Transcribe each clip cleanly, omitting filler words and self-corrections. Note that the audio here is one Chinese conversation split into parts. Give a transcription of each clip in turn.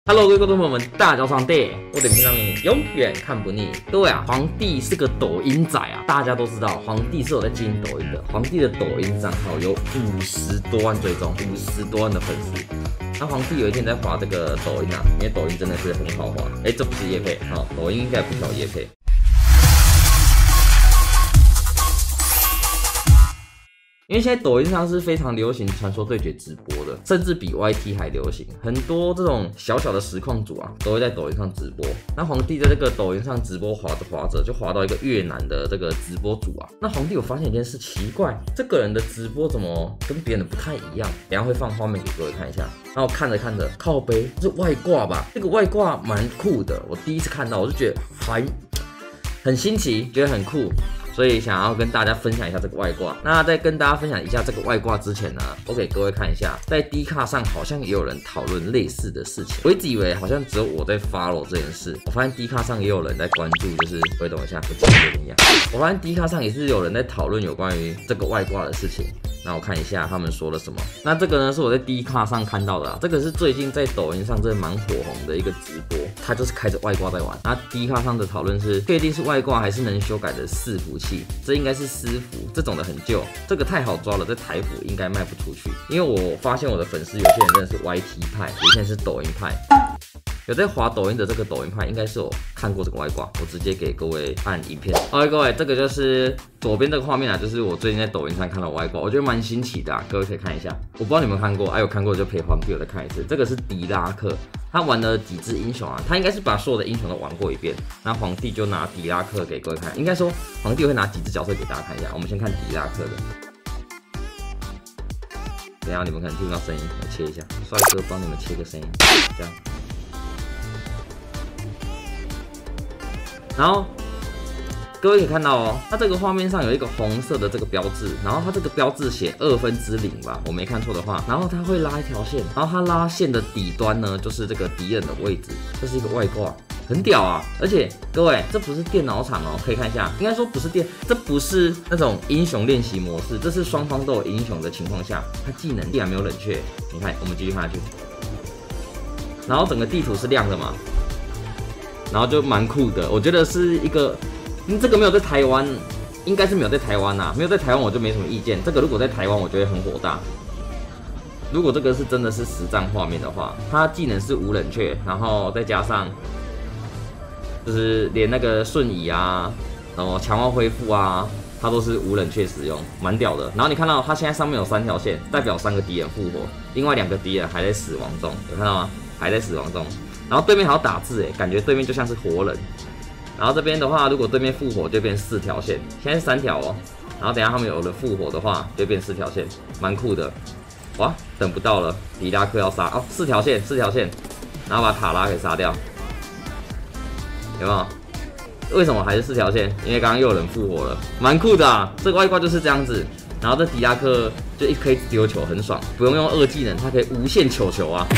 Hello， 各位观众朋友们，大家上帝，我的频道你永远看不腻。各位啊，皇帝是个抖音仔啊，大家都知道，皇帝是有在经营抖音的。皇帝的抖音账号有50多万追踪，50多万的粉丝。那皇帝有一天在滑这个抖音啊，因为抖音真的是很好滑。这不是业配啊，抖音应该不需要业配。 因为现在抖音上是非常流行传说对决直播的，甚至比 YT 还流行。很多这种小小的实况组啊，都会在抖音上直播。那皇帝在这个抖音上直播滑着滑着，就滑到一个越南的这个直播组啊。那皇帝有发现一件事，奇怪，这个人的直播怎么跟别人的不太一样？等一下会放画面给各位看一下。然后看着看着，靠背是外挂吧？这个外挂蛮酷的，我第一次看到，我就觉得很新奇，觉得很酷。 所以想要跟大家分享一下这个外挂。那在跟大家分享一下这个外挂之前呢，我给各位看一下，在 D 卡上好像也有人讨论类似的事情。我一直以为好像只有我在 follow 这件事，我发现 D 卡上也有人在关注，就是等一下，我记得有点一样。我发现 D 卡上也是有人在讨论有关于这个外挂的事情。那我看一下他们说了什么。那这个呢是我在 D 卡上看到的啊，这个是最近在抖音上真的蛮火红的一个直播，他就是开着外挂在玩。那 D 卡上的讨论是，确定是外挂还是能修改的伺服器？这应该是私服，这种的很旧，这个太好抓了，在台服应该卖不出去。因为我发现我的粉丝有些人真的是 YT 派，有些人是抖音派。 有在滑抖音的这个抖音派，应该是有看过这个外挂，我直接给各位按影片。OK， 各位，这个就是左边这个画面啊，就是我最近在抖音上看到的外挂，我觉得蛮新奇的啊，各位可以看一下。我不知道你们看过，有看过就陪皇帝我再看一次。这个是迪拉克，他玩了几只英雄啊？他应该是把所有的英雄都玩过一遍。那皇帝就拿迪拉克给各位看，应该说皇帝会拿几只角色给大家看一下。我们先看迪拉克的。 等一下你们可能听不到声音，我切一下，帅哥帮你们切个声音，这样。 然后各位可以看到哦，它这个画面上有一个红色的这个标志，然后它这个标志写0/2吧，我没看错的话。然后它会拉一条线，然后它拉线的底端呢，就是这个敌人的位置，这是一个外挂，很屌啊！而且各位，这不是电脑场哦，可以看一下，应该说不是这不是那种英雄练习模式，这是双方都有英雄的情况下，它技能依然没有冷却。你看，我们继续看下去，然后整个地图是亮的嘛。 然后就蛮酷的，我觉得是一个，这个没有在台湾，应该是没有在台湾呐，没有在台湾我就没什么意见。这个如果在台湾，我觉得很火大。如果这个是真的是实战画面的话，它技能是无冷却，然后再加上就是连那个瞬移啊，然后强化恢复啊，它都是无冷却使用，蛮屌的。然后你看到它现在上面有3条线，代表3个敌人复活，另外2个敌人还在死亡中，有看到吗？还在死亡中。 然后对面还要打字感觉对面就像是活人。然后这边的话，如果对面复活就变4条线，现在是3条哦。然后等一下他们有了复活的话，就变4条线，蛮酷的。哇，等不到了，迪拉克要杀哦，4条线，然后把塔拉给杀掉，有没有？为什么还是4条线？因为刚刚又有人复活了，蛮酷的啊。这个外挂就是这样子。然后这迪拉克就可以丢球，很爽，不用用2技能，它可以无限球啊。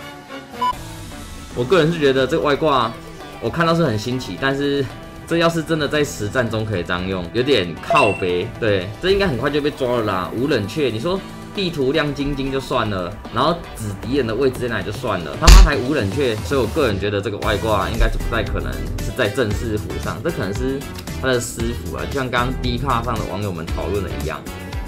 我个人是觉得这个外挂，我看到是很新奇，但是这要是真的在实战中可以这样用，有点靠北。对，这应该很快就被抓了啦。无冷却，你说地图亮晶晶就算了，然后指敌人的位置在哪里就算了，他妈还无冷却，所以我个人觉得这个外挂应该是不太可能是在正式服上，这可能是他的私服啊，就像刚刚 D 卡上的网友们讨论的一样。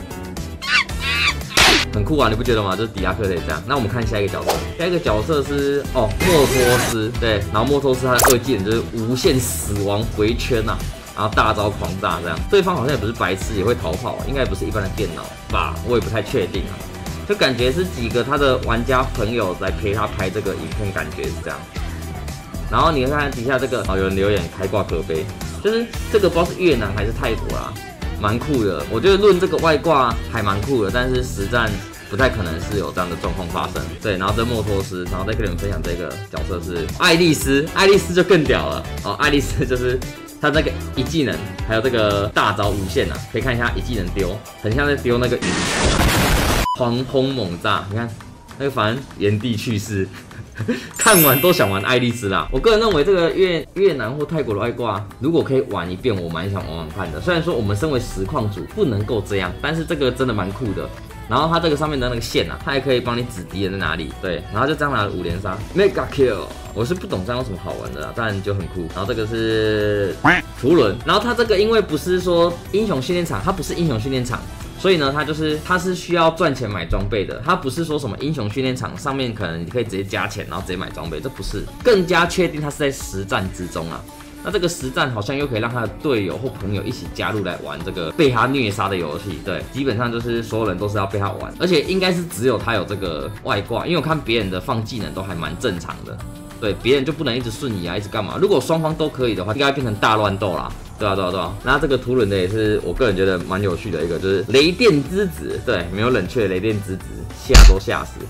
很酷啊，你不觉得吗？就是迪拉克可以这样。那我们看下一个角色，下一个角色是莫托斯，对，然后莫托斯他的2技能就是无限死亡回圈呐，然后大招狂炸这样。对方好像也不是白痴，也会逃跑，应该也不是一般的电脑吧，我也不太确定啊。就感觉是几个他的玩家朋友来陪他拍这个影片，感觉是这样。然后你看底下这个，有人留言开挂可悲，就是这个不知道是越南还是泰国啦。 蛮酷的，我觉得论这个外挂还蛮酷的，但是实战不太可能是有这样的状况发生。对，然后这莫托斯，然后再跟你们分享这个角色是爱丽丝，爱丽丝就更屌了哦，爱丽丝就是她那个1技能，还有这个大招无限啊，可以看一下1技能丢，很像在丢那个羽球，狂轰猛炸，你看那个反正原地去世。看完都想玩爱丽丝啦。我个人认为这个越南或泰国的外挂，如果可以玩一遍，我蛮想玩玩看的。虽然说我们身为实况主不能够这样，但是这个真的蛮酷的。 然后它这个上面的那个线啊，它还可以帮你指敌人在哪里。对，然后就这样拿了5连杀 ，Mega Kill。我是不懂这样有什么好玩的啦，但就很酷。然后这个是图伦，然后它这个因为不是说英雄训练场，它不是英雄训练场。所以呢，它是需要赚钱买装备的，它不是说什么英雄训练场上面可能你可以直接加钱，然后直接买装备，这不是。更加确定它是在实战之中啊。那这个实战好像又可以让他的队友或朋友一起加入来玩这个被他虐杀的游戏，对，基本上就是所有人都是要被他玩，而且应该是只有他有这个外挂，因为我看别人的放技能都还蛮正常的，对，别人就不能一直瞬移啊，一直干嘛？如果双方都可以的话，应该变成大乱斗啦。对啊。那这个图伦的也是我个人觉得蛮有趣的一个，就是雷电之子，对，没有冷却雷电之子，吓都吓死。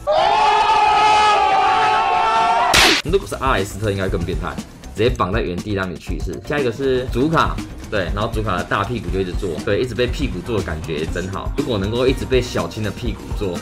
如果是阿莱斯特，应该更变态。直接绑在原地让你去世。下一个是祖卡，对，然后祖卡的大屁股就一直做，对，一直被屁股做的感觉也真好。如果能够一直被小青的屁股做，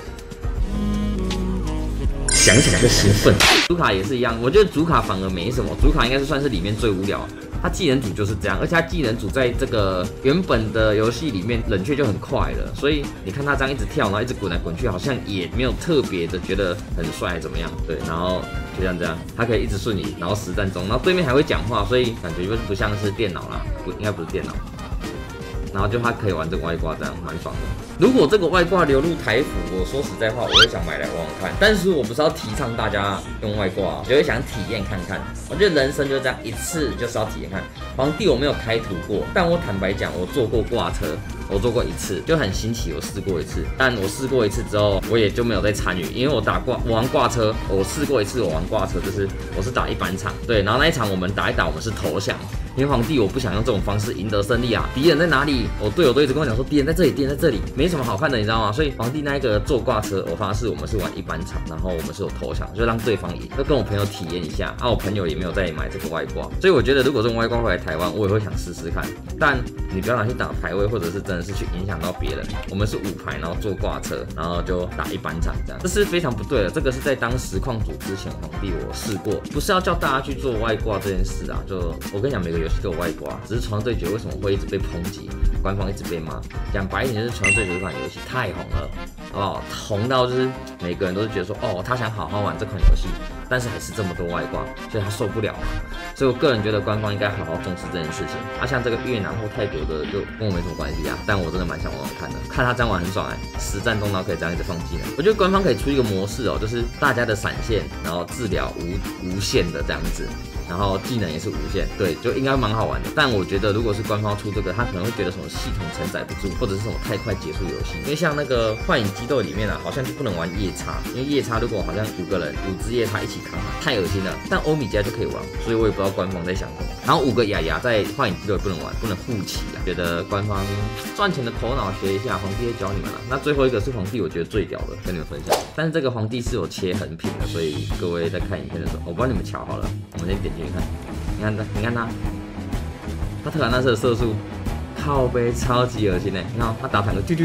想起来就兴奋。祖卡也是一样，我觉得祖卡反而没什么，祖卡应该是算是里面最无聊。他技能组就是这样，而且他技能组在这个原本的游戏里面冷却就很快了，所以你看他这样一直跳，然后一直滚来滚去，好像也没有特别的觉得很帅还怎么样，对，然后就像这样，他可以一直瞬移，然后实战中，然后对面还会讲话，所以感觉就是不像是电脑啦，应该不是电脑。然后就他可以玩这个外挂，这样蛮爽的。如果这个外挂流入台服，我说实在话，我会想买来玩玩看。但是我不是要提倡大家用外挂，就会想体验看看。我觉得人生就是这样，一次就是要体验看。皇帝我没有开图过，但我坦白讲，我坐过挂车，我做过一次，就很新奇，我试过一次。但我试过一次之后，我也就没有再参与，因为我玩挂车，我试过一次，我玩挂车就是我是打一般场，对，然后那一场我们打一打，我们是投降。因为皇帝我不想用这种方式赢得胜利啊！敌人在哪里？我队友都一直跟我讲说敌人在这里，敌人在这里，没什么好看的，你知道吗？所以皇帝那一个坐挂车，我发誓我们是玩一般场，然后我们是有投降，就让对方赢，就跟我朋友体验一下。啊，我朋友也没有再买这个外挂，所以我觉得如果这种外挂会来台湾，我也会想试试看。但你不要拿去打排位，或者是真的是去影响到别人。我们是5排，然后坐挂车，然后就打一般场这样，这是非常不对的。这个是在当实况组之前，皇帝我试过，不是要叫大家去做外挂这件事啊。就我跟你讲，每个游戏都有外挂。只是传说对决为什么会一直被抨击，官方一直被骂？讲白一点，就是传说对决这款游戏太红了，好不好？红到就是每个人都是觉得说，哦，他想好好玩这款游戏，但是还是这么多外挂，所以他受不了。所以我个人觉得官方应该好好重视这件事情。啊，像这个越南或泰国的就跟我没什么关系啊，但我真的蛮想玩玩看的，看他这样玩很爽哎，实战中然后可以这样一直放技能。我觉得官方可以出一个模式哦，就是大家的闪现，然后治疗无限的这样子。然后技能也是无限，对，就应该蛮好玩的。但我觉得如果是官方出这个，他可能会觉得什么系统承载不住，或者是什么太快结束游戏。因为像那个幻影激斗里面啊，好像就不能玩夜叉，因为夜叉如果好像5个人5只夜叉一起扛啊，太恶心了。但欧米茄就可以玩，所以我也不知道官方在想什么。然后5个雅雅在幻影激斗也不能玩，不能互骑啊。觉得官方赚钱的头脑学一下，皇帝会教你们了。那最后一个是皇帝，我觉得最屌的，跟你们分享。但是这个皇帝是有切横屏的，所以各位在看影片的时候，我帮你们瞧好了，我们先点进去看。你看他特兰纳斯的射速，靠背超级恶心的。你看他打坦克，丢，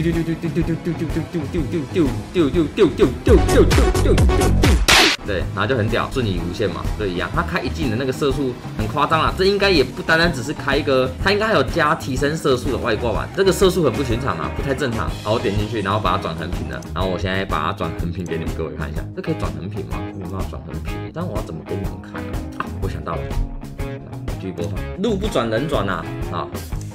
对，然后就很屌，瞬移无限嘛，对一样。他开一技能那个射速很夸张啦，这应该也不单单只是开一个，他应该还有加提升射速的外挂吧？这个射速很不寻常啊，不太正常。好，我点进去，然后把它转横屏了，然后我现在把它转横屏给你们各位看一下，这可以转横屏吗？没办法转横屏，但我要怎么给你们看啊？我想到了。继续播放，路不转人转呐，啊，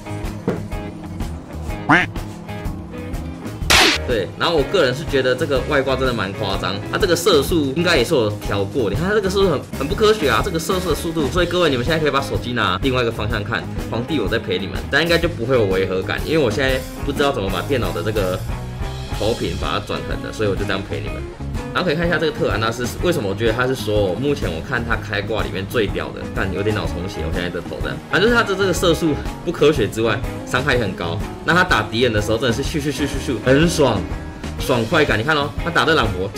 对，然后我个人是觉得这个外挂真的蛮夸张，它这个射速应该也是有调过，你看它这个射速很不科学啊，这个射速的速度，所以各位你们现在可以把手机拿另外一个方向看，皇帝我在陪你们，但应该就不会有违和感，因为我现在不知道怎么把电脑的这个投屏把它转横的，所以我就这样陪你们。然后可以看一下这个特兰纳斯，为什么我觉得他是说目前我看他开挂里面最屌的，但有点脑重血，我现在这头这样，反正就是他的这个射速不科学之外，伤害也很高。那他打敌人的时候真的是咻，很爽，爽快感。你看哦，他打这朗博，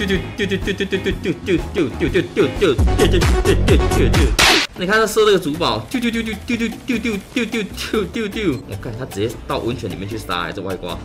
你看他射这个主堡，我看他直接到温泉里面去杀，这外挂。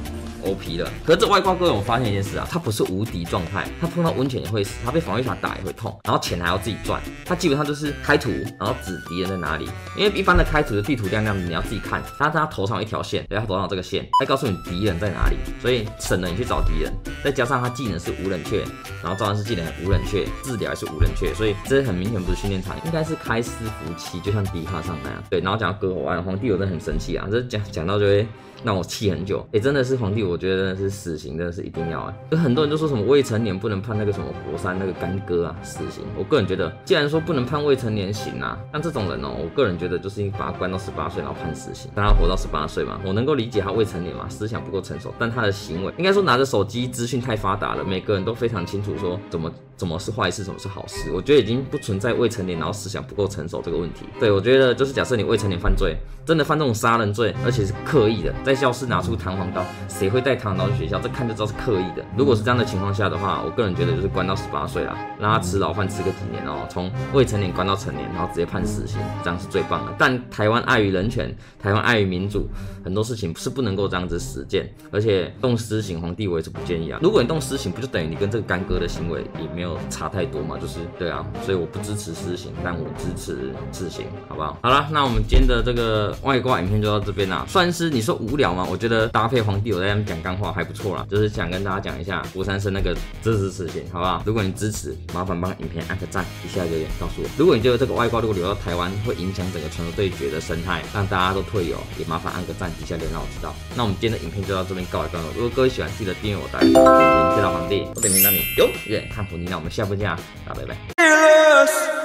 OP 了。可是这外挂各位，我发现一件事啊，他不是无敌状态，他碰到温泉也会死，他被防御塔打也会痛，然后钱还要自己赚。他基本上就是开图，然后指敌人在哪里。因为一般的开图的地图亮亮的，你要自己看，他头上有一条线，对，他头上有这个线，来告诉你敌人在哪里，所以省了你去找敌人。再加上他技能是无冷却，然后召唤师技能无冷却，治疗也是无冷却，所以这很明显不是训练场，应该是开私服期，就像迪卡上那样。对，然后讲到割喉案，皇帝我真的很生气啊，这讲到就会让我气很久。真的是皇帝，我觉得真的是死刑，真的是一定要就很多人就说什么未成年不能判那个什么火山那个干戈啊死刑。我个人觉得，既然说不能判未成年刑啊，像这种人我个人觉得就是应该把他关到18岁，然后判死刑，让他活到18岁嘛。我能够理解他未成年嘛，思想不够成熟，但他的行为应该说拿着手机资讯太发达了，每个人都非常清楚说怎么是坏事，什么是好事。我觉得已经不存在未成年然后思想不够成熟这个问题。对，我觉得就是假设你未成年犯罪，真的犯这种杀人罪，而且是刻意的，在教室拿出弹簧刀，谁会带弹簧刀去学校？这看就知道是刻意的。如果是这样的情况下的话，我个人觉得就是关到18岁啦，让他吃牢饭吃个几年从未成年关到成年，然后直接判死刑，这样是最棒的。但台湾碍于人权，台湾碍于民主，很多事情是不能够这样子实践，而且动私刑，皇帝我也是不建议啊。如果你动私刑，不就等于你跟这个干戈的行为也没有差太多嘛？就是对啊，所以我不支持私刑，但我支持自刑，好不好？好啦，那我们今天的这个外挂影片就到这边啦，算是你说无聊吗？我觉得搭配皇帝我在那边讲干话还不错啦，就是想跟大家讲一下吴三生那个支持死刑，好不好？如果你支持，麻烦帮影片按个赞，底下留言告诉我。如果你觉得这个外挂如果流到台湾会影响整个传说对决的生态，让大家都退游，也麻烦按个赞，底下留言让我知道。那我们今天的影片就到这边告一段落。如果各位喜欢，记得订阅我的点评见到皇帝，我点评到你永远看普尼。那我们下部见啊，大家拜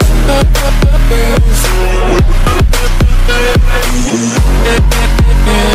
拜。